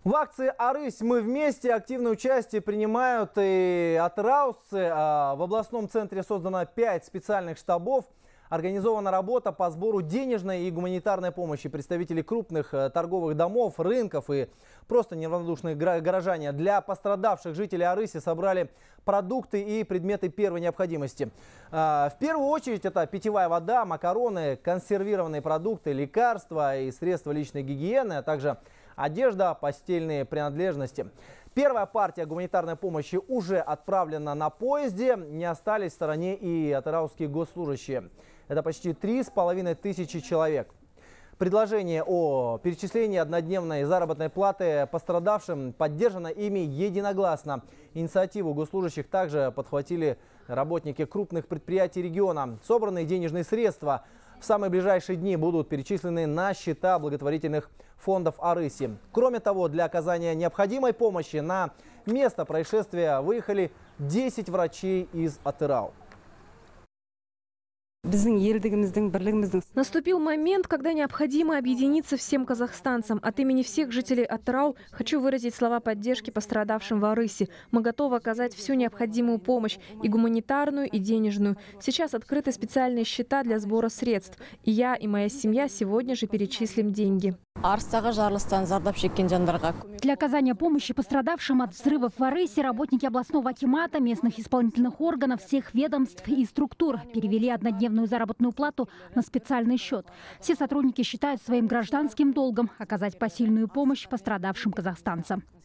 В акции «Арысь. Мы вместе» активное участие принимают и атыраусцы. В областном центре создано 5 специальных штабов. Организована работа по сбору денежной и гуманитарной помощи. Представители крупных торговых домов, рынков и просто неравнодушные горожане для пострадавших жителей Арыси собрали продукты и предметы первой необходимости. В первую очередь это питьевая вода, макароны, консервированные продукты, лекарства и средства личной гигиены, а также одежда, постельные принадлежности. Первая партия гуманитарной помощи уже отправлена на поезде. Не остались в стороне и атыраусские госслужащие. Это почти 3500 человек. Предложение о перечислении однодневной заработной платы пострадавшим поддержано ими единогласно. Инициативу госслужащих также подхватили работники крупных предприятий региона. Собранные денежные средства в самые ближайшие дни будут перечислены на счета благотворительных фондов Арыси. Кроме того, для оказания необходимой помощи на место происшествия выехали 10 врачей из Атырау. Наступил момент, когда необходимо объединиться всем казахстанцам. От имени всех жителей Атырау хочу выразить слова поддержки пострадавшим в Арыси. Мы готовы оказать всю необходимую помощь, и гуманитарную, и денежную. Сейчас открыты специальные счета для сбора средств. И я, и моя семья сегодня же перечислим деньги. Для оказания помощи пострадавшим от взрывов в Арыси работники областного акимата, местных исполнительных органов, всех ведомств и структур перевели однодневную заработную плату на специальный счет. Все сотрудники считают своим гражданским долгом оказать посильную помощь пострадавшим казахстанцам.